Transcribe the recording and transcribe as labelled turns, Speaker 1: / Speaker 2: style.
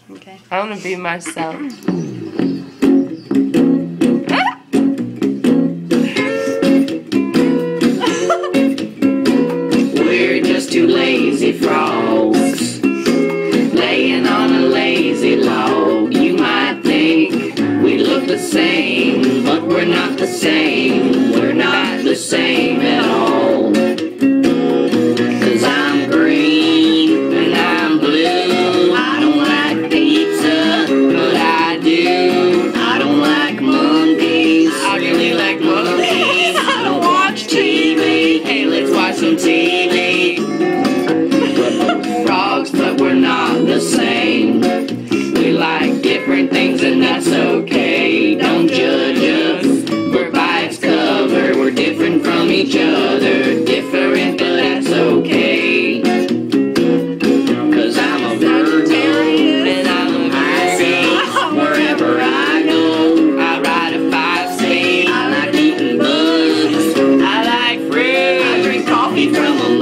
Speaker 1: Okay.
Speaker 2: I want to be myself.
Speaker 3: We're just two lazy frogs laying on a lazy log. You might think we look the same, but we're not the same. We're not the same at all. 'Cause I'm green and I'm blue. I don't like pizza, but I do. I don't like monkeys. I really like monkeys. I don't watch TV. Hey, let's watch some TV. Frogs, but we're not the same. We like different things and that's okay. Don't judge us, we're by its cover. We're different from each other. Different, but that's okay. 'Cause I'm a vegetarian and I'm a mercy. Wherever I go, I ride a 5-speed. I like eating bugs. I like fruit. I drink coffee from a